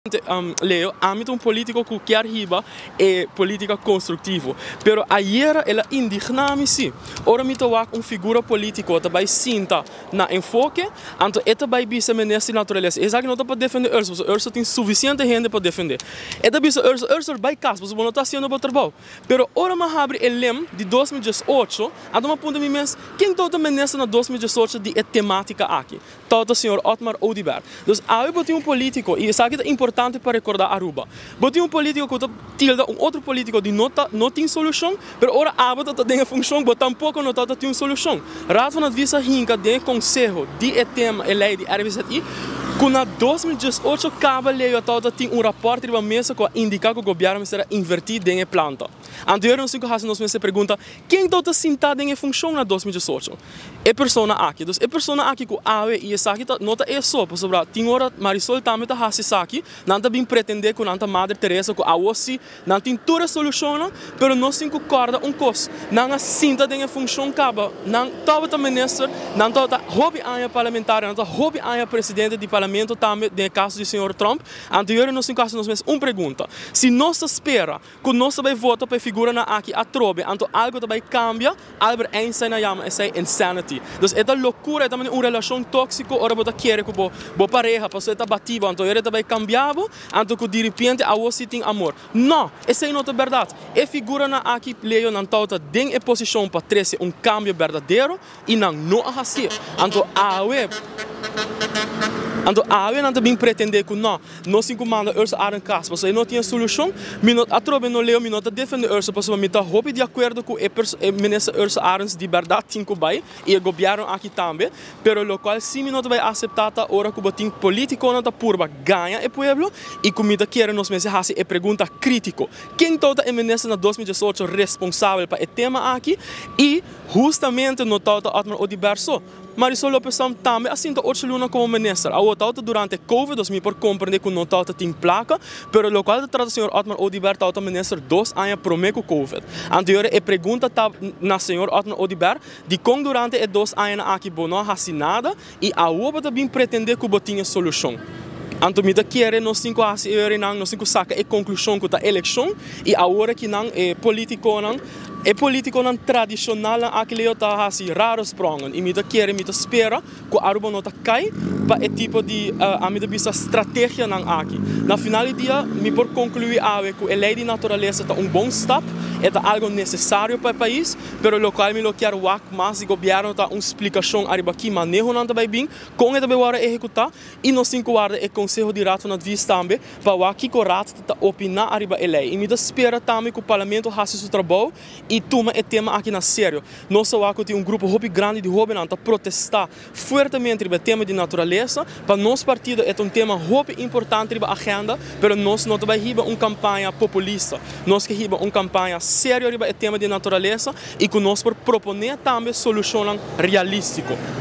Leo, âmbito político que quer riba é política construtivo. Pero ayer ela indigname sim. Ora me toa figura político também sinta na enfoque, anto eta vai bisa menester natureza. Exato não tá para defender Urso, Urso tem suficiente gente para defender. Eta bisa Urso vai caso, você não está sendo para trabalho. Pero ora me abre el lem de 2018, anto me ponto me mens, quem todo menester na 2018 de temática aqui. Todo o senhor Otmar Oudibert. Dus aí botou político e isso aqui é importante para recordar Aruba. Botou político que tilda outro político de não tem solução, pero ora abota tem função, but tampouco não tem solução. Raad van Advisa hinka de conselho de tema lei de RVZI, que na 2018 acaba lei a tem rapport de mesa que indica que o governo será invertir em planta. Anterior nos 5 anos nós me pergunta quem tota sentado em função na 2018. É persona aqui, dus é persona aqui que awe e essa aqui nota é só, por sobre tem hora Marisol também tá hasi aqui, não tá bem pretender que nanta Madre Teresa que awosi, não tem toda solução, pero nós cinco corda cos, não sinta em função caba, não tá minister, não tá hobby a parlamentar, não tá hobby a presidente do parlamento também no caso do senhor Trump. Anterior nos 5 anos nós mesmo pergunta, se nós espera que nós vai votar para figura na aqui a trobe, anto algo também cambia, Albert Einstein chama essa insanity. Dus é loucura, é também uma relação tóxica, ora bota querer que bo pareja, passou tá batido, anto ele também cambiava, anto que de repente a você tem amor. Não, essa não é verdade. É figura na aqui leio não tá den é posição para trazer cambio verdadeiro e não assim. Anto a web Anto não também pretender que não se comanda urso a casa, porque não tinha solução, a trobe não leu, não defende urso, porque me tá roupa de acordo com o ministro urso arens de verdade tem que vai e o governo aqui também, pero lo qual se não vai aceitar a hora que o tem político não tá purba ganha o povo e comida quer nos meses assim é pergunta crítico, quem toda é ministro na 2018 responsável para o tema aqui e justamente não tá Otmar Oudibert só. Marisol Lopes também assim da outra luna como ministro. A outra durante Covid, dos me por compreender que não tá tem placa, pero lo qual trata o senhor Otmar Oudibert tá ministro 2 anos promeco Covid. Anterior é pergunta tá na senhor Otmar Oudibert de como durante é 2 anos aqui bono assinada e a outra também pretender que botinha solução. Anto me quer nos 5 anos não 5 saca é conclusão que a eleição e a hora que não é político não é político não tradicional aquele tá assim raro sprongen e me quer me espera que a Aruba não tá cai para esse tipo de a me vista estratégia não aqui. Na final do dia me por concluir que a lei de natureza tá bom step, é algo necessário para o país, pero local me lo quero mas o governo tá explicação arriba aqui manejo não também bem com ele vai executar e nos 5 horas é conselho de rato na vista também para o aqui o rato tá opinar arriba a lei e me espera também que o parlamento faça seu trabalho e toma o tema aqui na sério. Nós só tem grupo hobby grande de hobby não tá protestar fortemente sobre o tema de natureza, para nosso partido é tema hobby importante sobre a agenda, pero nós não vai riba campanha populista, nós que riba campanha séria sobre o tema de natureza e que nós por proponer também solução realístico.